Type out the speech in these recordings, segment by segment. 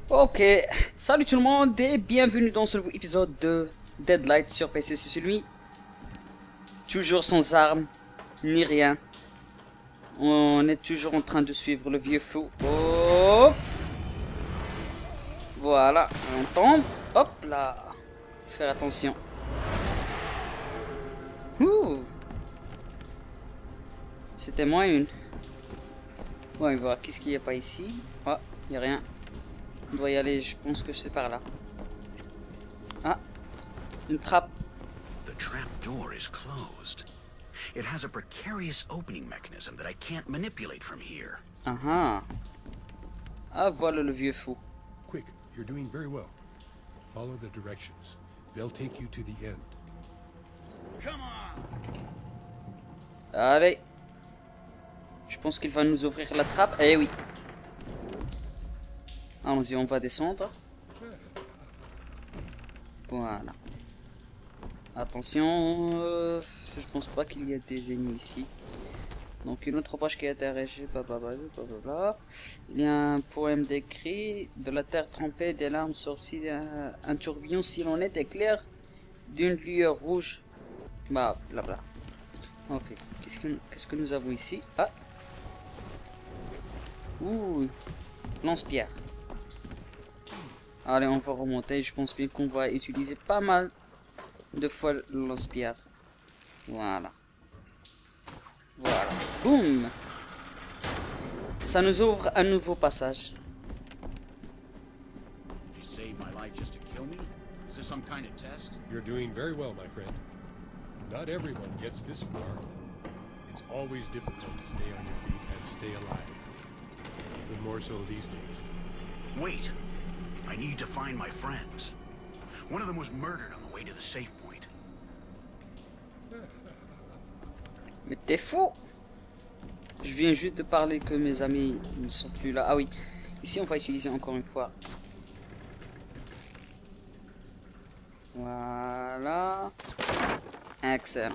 Ok, salut tout le monde et bienvenue dans ce nouveau épisode de Deadlight sur PC. C'est celui toujours sans armes ni rien. On est toujours en train de suivre le vieux fou. Hop, voilà, on tombe. Hop là, faire attention. Ouh, c'était moins une. Ouais, on va voir qu'est-ce qu'il n'y a pas ici. Ah, il n'y a rien. On doit y aller, je pense que c'est par là. Ah, une trappe. The trap door is closed. It has a precarious opening mechanism that I can't manipulate from here. Ah, ah, voilà le vieux fou. Quick, you're doing very well. Follow the directions. They'll take you to the end. Come on! Allez. Je pense qu'il va nous ouvrir la trappe. Eh oui. Allons-y, on va descendre. Voilà. Attention, je pense pas qu'il y ait des ennemis ici. Donc une autre poche qui est interrogée, blablabla. Il y a un poème décrit de la terre trempée, des larmes sorties, un tourbillon silhonnette éclair d'une lueur rouge. Bah, blabla. Ok, qu'est-ce que nous avons ici? Ah. Ouh, lance-pierre. Allez, on va remonter. Je pense bien qu'on va utiliser pas mal de fois le lance-pierre. Voilà. Voilà. Boum. Ça nous ouvre un nouveau passage. Did you save my life just to kill me? Is this some kind of test? You're doing very well, my friend. Not everyone gets this far. It's always difficult to stay on your feet and stay alive. Even more so these days. Wait! I need to find my friends. One of them was murdered on the way to the safe point. Mais t'es fou! Je viens juste de parler que mes amis ne sont plus là. Ah oui, ici on va utiliser encore une fois. Voilà. Excellent.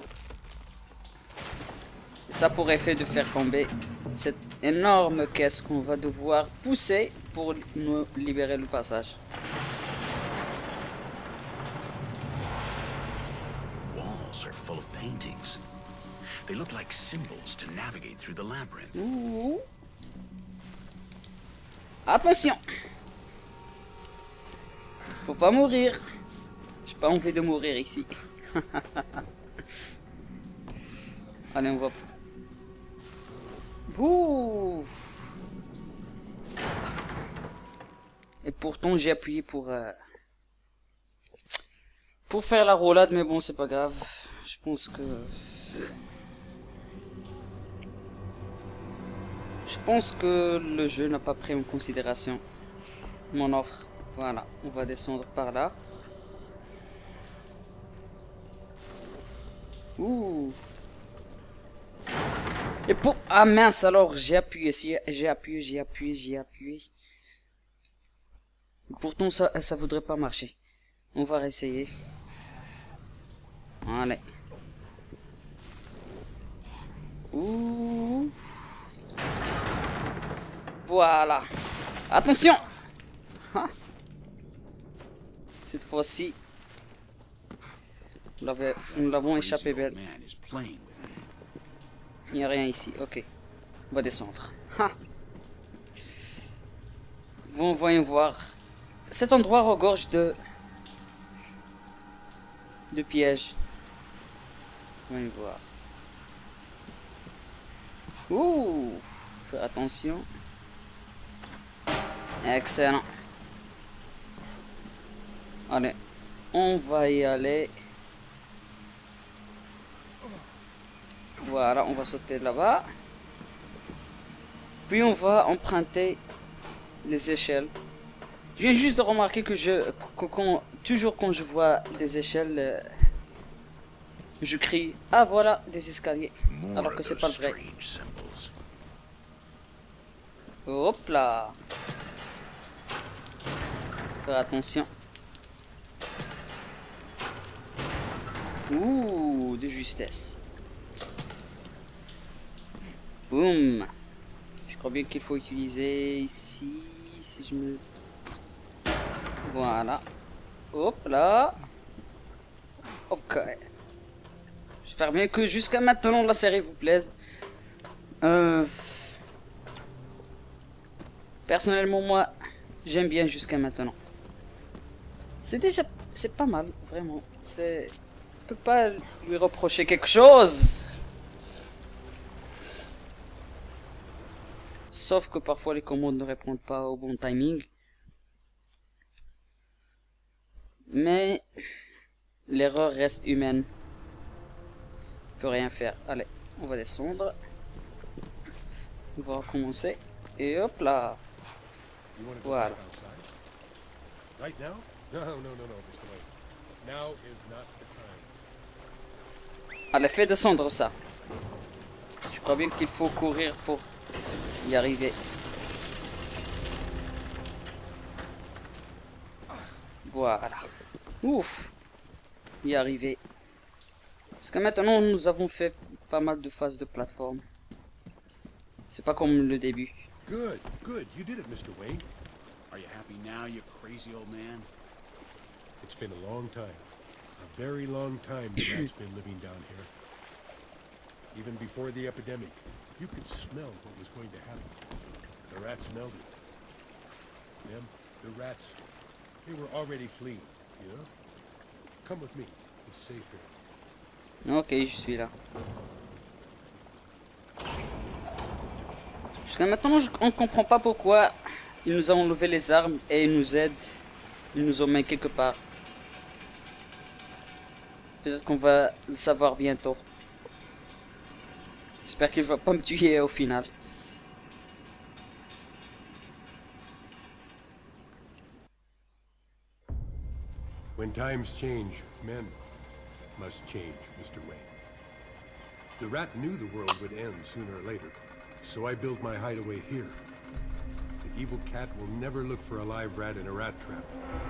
Et ça pour effet de faire tomber cette énorme caisse qu'on va devoir pousser pour nous libérer le passage. Walls are full of paintings. They look like symbols to navigate through the labyrinth. Ouh. Attention! Faut pas mourir. J'ai pas envie de mourir ici. Allez, on va. Ouh. Et pourtant j'ai appuyé pour faire la roulade, mais bon c'est pas grave. Je pense que le jeu n'a pas pris en considération mon offre. Voilà, on va descendre par là. Ouh. Et pour... Ah mince, alors j'ai appuyé, j'ai appuyé. Pourtant ça voudrait pas marcher. On va réessayer. Allez. Ouh. Voilà. Attention. Ah. Cette fois-ci, nous l'avons échappé belle. Il n'y a rien ici. Ok. On va descendre. Ha. Bon, voyons voir. Cet endroit regorge de pièges. Voyons voir. Ouh. Faire attention. Excellent. Allez. On va y aller. Voilà, on va sauter là-bas. Puis on va emprunter les échelles. Je viens juste de remarquer que toujours quand je vois des échelles, je crie « Ah voilà, des escaliers !» alors que c'est pas le vrai. Hop là. Faire attention. Ouh, de justesse. Boum. Je crois bien qu'il faut utiliser ici, si je me Voilà. Hop là. Ok. J'espère bien que jusqu'à maintenant la série vous plaise. Personnellement, moi, j'aime bien jusqu'à maintenant. C'est pas mal, vraiment. On peut pas lui reprocher quelque chose. Sauf que parfois les commandes ne répondent pas au bon timing. Mais l'erreur reste humaine. On peut rien faire. Allez, on va descendre. On va recommencer. Et hop là. You want to go Voilà. back outside? Right now? No, Mr. Wayne. Now is not the time. Allez, fais descendre ça. Je crois bien qu'il faut courir pour y arriver. Voilà. Ouf. Y arriver. Parce que maintenant, nous avons fait pas mal de phases de plateforme. C'est pas comme le début. Good, good. You did it, Mr. Wayne. Are you happy now, you crazy old man? It's been a long time. A very long time the rat's been living down here. Even before the epidemic, you could smell what was going to happen. The rats smelled it. Them, the rats, they were already fleeing, you know? Come with me. It's safe here. Ok, je suis là. Jusqu'à maintenant, on ne comprend pas pourquoi ils nous ont enlevé les armes et ils nous aident. Ils nous ont mis quelque part. Peut-être qu'on va le savoir bientôt. J'espère qu'il va pas me tuer au final. When times change, men must change, Mr. Wayne. The rat knew the world would end sooner or later, so I built my hideaway here. The evil cat will never look for a live rat in a rat trap.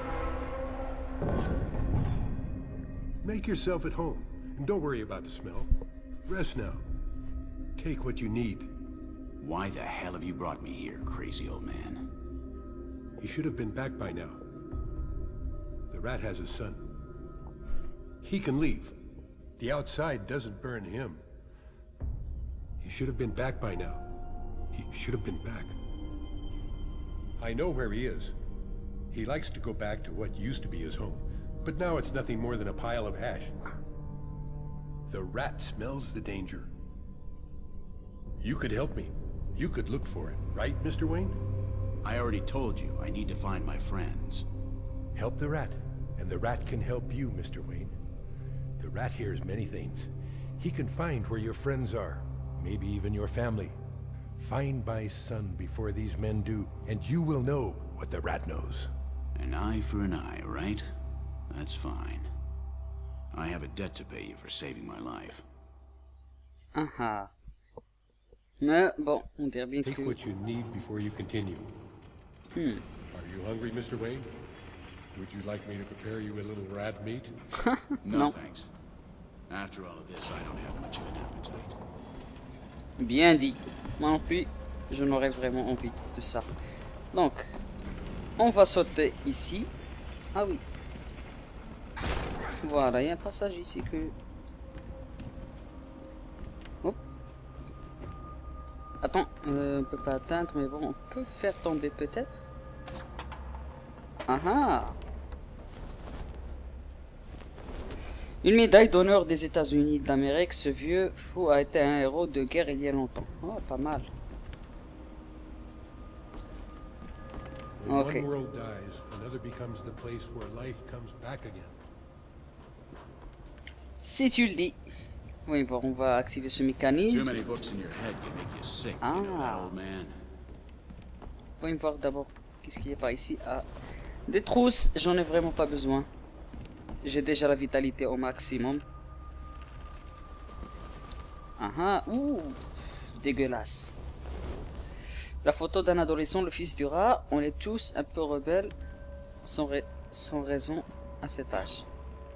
Make yourself at home, and don't worry about the smell. Rest now. Take what you need. Why the hell have you brought me here, crazy old man? He should have been back by now. The rat has a son. He can leave. The outside doesn't burn him. He should have been back by now. He should have been back. I know where he is. He likes to go back to what used to be his home, but now it's nothing more than a pile of ash. The rat smells the danger. You could help me. You could look for it, right, Mr. Wayne? I already told you, I need to find my friends. Help the rat, and the rat can help you, Mr. Wayne. The rat hears many things. He can find where your friends are, maybe even your family. Find my son before these men do, and you will know what the rat knows. An eye for an eye, right? That's fine. I have a debt to pay you for saving my life. Ah. Mais bon, on dirait bien Take que... what you need before you continue. Are you hungry, Mr. Wayne? Would you like me to prepare you a little rat meat? No, Non. thanks. After all of this, I don't have much of an appetite. Bien dit. Moi non plus, je n'aurais vraiment envie de ça. Donc, on va sauter ici. Ah oui. Voilà, il y a un passage ici que... Hop. Attends, on peut pas atteindre, mais bon, on peut faire tomber peut-être. Ah ah. Une médaille d'honneur des États-Unis d'Amérique. Ce vieux fou a été un héros de guerre il y a longtemps. Oh, pas mal. When Okay. one world dies, another becomes the place where life comes back again. Si tu le dis. Oui, bon, on va activer ce Too mécanisme. many books in your head can make you sick, you know that, Ah. old man. Voyons voir d'abord qu'est-ce qu'il y a par ici. Ah, des trousses, j'en ai vraiment pas besoin. J'ai déjà la vitalité au maximum. Ah ah, ouh, dégueulasse. La photo d'un adolescent, le fils du rat. On est tous un peu rebelles, sans raison à cet âge.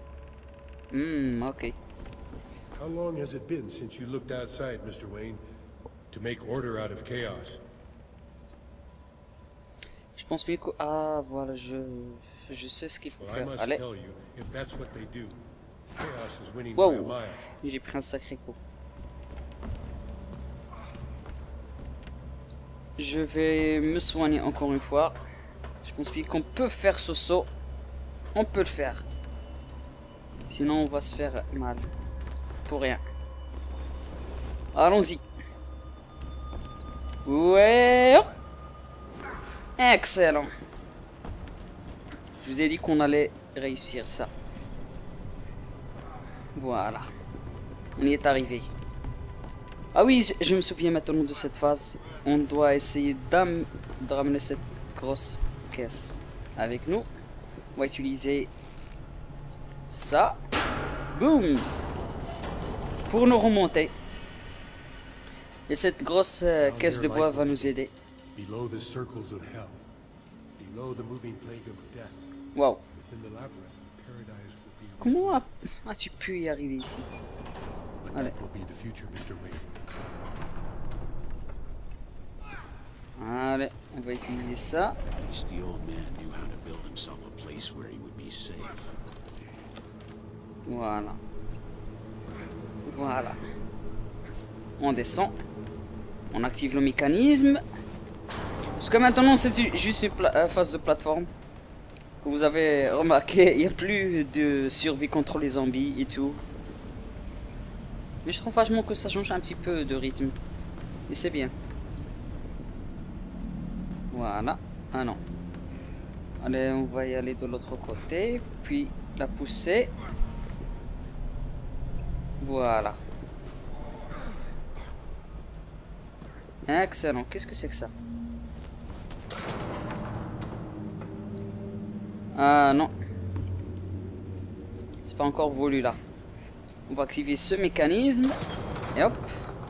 Ok. How long has it been since you looked outside, Mr. Wayne, to make order out of chaos? Je pense bien que... Ah, voilà, Je sais ce qu'il faut Well, I faire. must Allez. tell you, if that's what they do, Chaos is winning by Wow. a mile. J'ai pris un sacré coup. Je vais me soigner encore une fois. Je pense bien qu'on peut faire ce saut. On peut le faire. Sinon on va se faire mal. Pour rien. Allons-y. Ouais. Hop. Excellent. Je vous ai dit qu'on allait réussir ça. Voilà. On y est arrivé. Ah oui, je me souviens maintenant de cette phase. On doit essayer de ramener cette grosse caisse avec nous. On va utiliser ça. Boum. Pour nous remonter. Et cette grosse caisse de bois va nous aider. Below the circles of hell, below the moving plague of death, Waouh. within the labyrinth, paradise will be. Comment as-tu pu y arriver ici? But Allez. that will be the future, Mr. Wayne. Allez, on va utiliser ça. At least the old man knew how to build himself a place where he would be safe. Voilà. Voilà. On descend. On active le mécanisme. Parce que maintenant c'est juste une phase de plateforme. Comme vous avez remarqué, il n'y a plus de survie contre les zombies et tout. Mais je trouve vachement que ça change un petit peu de rythme. Et c'est bien. Voilà. Ah non. Allez, on va y aller de l'autre côté. Puis la pousser. Voilà. Excellent. Qu'est-ce que c'est que ça? Ah non. C'est pas encore voulu là. On va activer ce mécanisme. Et hop.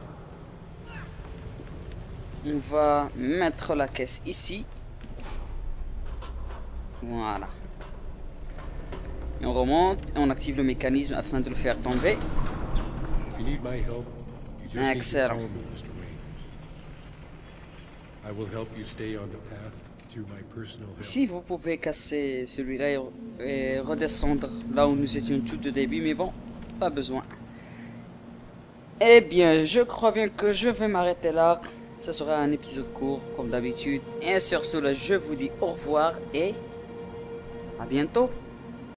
On va mettre la caisse ici. Voilà. Et on remonte et on active le mécanisme afin de le faire tomber. If you need my help, you just need to Excellent. call me, Mr. Wayne. I will help you stay on the path through my personal hell. Si vous pouvez casser celui-là et redescendre là où nous étions tout au début, mais bon, pas besoin. Eh bien, je crois bien que je vais m'arrêter là. Ce sera un épisode court, comme d'habitude. Et sur cela, je vous dis au revoir et à bientôt.